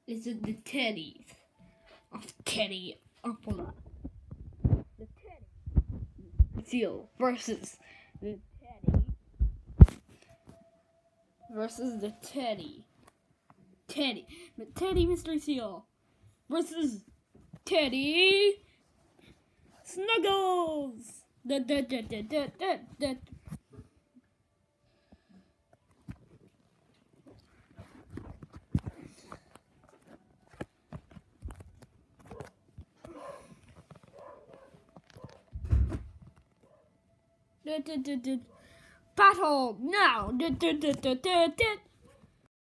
This is the teddies of Teddy Opera. The Teddy Seal versus the Teddy. The Teddy Mystery Seal versus Teddy Snuggles. Battle now.